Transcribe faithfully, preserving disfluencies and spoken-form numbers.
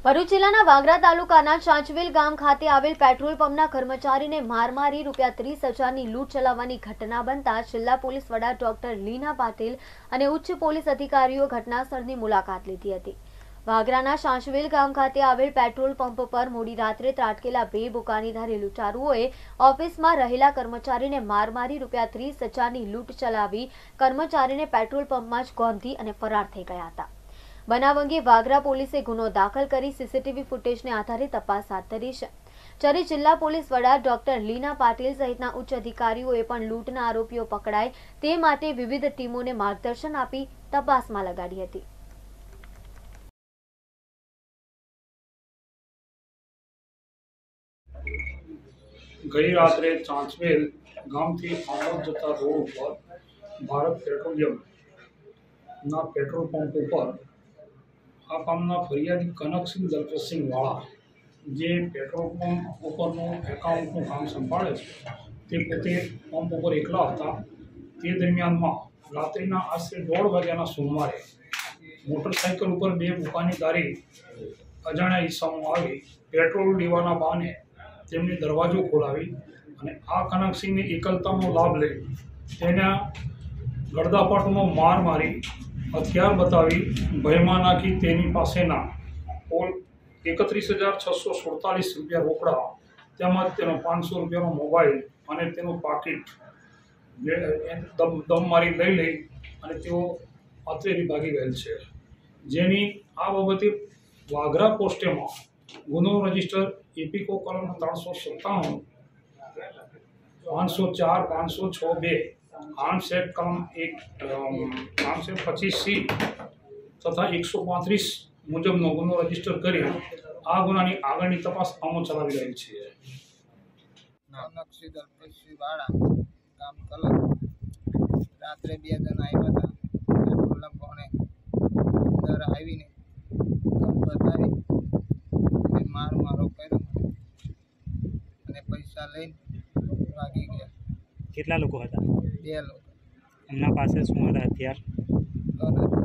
ભરૂચ જિલ્લાના વાગરા તાલુકાના ચાંચવેલ ગામ ખાતે આવેલ પેટ્રોલ પંપના કર્મચારીને માર મારી રૂપિયા ત્રીસ હજારની લૂંટ ચલાવવાની ઘટના બનતા જિલ્લા પોલીસ વડા ડોક્ટર લીના પાટીલ અને ઉચ્ચ પોલીસ અધિકારીઓ ઘટનાસ્થળની મુલાકાત લીધી હતી। વાગરાના ચાંચવેલ ગામ ખાતે આવેલ પેટ્રોલ પંપ પર મોડી રાત્રે ત્રાટકેલા બે બુકાનીધારી લૂંટારુઓએ ઓફિસમાં રહેલા કર્મચારીને માર મારી રૂપિયા ત્રીસ હજારની લૂંટ ચલાવી કર્મચારીને પેટ્રોલ પંપમાં જ ગોંધી અને ફરાર થઈ ગયા હતા। બનાવ અંગે વાગરા પોલીસે ગુનો દાખલ કરી સીસીટીવી ફૂટેજને આધારે તપાસ હાથ ધરી છે। જ્યારે જિલ્લા પોલીસ વડા ડોક્ટર લીના પાટીલ સહિતના ઉચ્ચ અધિકારીઓએ પણ લૂંટના આરોપીઓ પકડાય તે માટે વિવિધ ટીમોને માર્ગદર્શન આપી તપાસમાં લગાડી હતી। गई रात्रे चांचवेल गामथी आमोद जता रोड पर भारत पेट्रोलियम ना पेट्रोल पंप पर आ कामना फरियादी कनकसिंह दलपतसिंह वाला जे पेट्रोल पंप उपरનું એકાઉન્ટનું કામ સંભાળે છે તે પોતે પંપ ઉપર એકલા હતા। તે દરમિયાનમાં રાત્રિના આશરે દોઢ વાગ્યાના સોમવારે મોટરસાઇકલ ઉપર બે બુકાનીદારી અજાણ્યા ઈસમો આવી પેટ્રોલ લેવાના બહાને તેમણે દરવાજો ખોલાવી અને આ કનકસિંહની એકલતાનો લાભ લઈ તેના ગળદાપાટનો માર મારી હથિયાર બતાવી ભયમાં નાખી તેની પાસેના કુલ એકત્રીસ હજાર છસો સુડતાલીસ રૂપિયા રોકડા તેમજ તેનો પાંચસો રૂપિયાનો મોબાઈલ અને તેનું પાકીટ દમ દમ મારી લઈ લઈ અને તેઓ અત્રેથી ભાગી ગયેલ છે। જેની આ બાબતે વાગરા પોસ્ટેમાં ગુનો રજિસ્ટર એપીકો કલમ ત્રણસો સત્તાણું પાંચસો ચાર પાંચસો છ બે આર્મ્સ એક્ટ કલમ એક આર્મ્સ એક્ટ પચીસ સી તથા એકસો પાંત્રીસ મુજબનો ગુનો રજીસ્ટર કરી આ ગુનાની આગળની તપાસ અમો ચલાવી રહી છે। નક્ષી દલપતસિંહ વાળા ગામ કલમ રાત્રે બે જણા આવ્યા હતા પેટ્રોલ લંબાણે અંદર આવીને ગમ બતાવી અને માર મારો કર્યો અને પૈસા લઈને ભાગી ગયા। કેટલા લોકો હતા? બે લોકો। એમના પાસે શું હતા હથિયાર? ત્રણ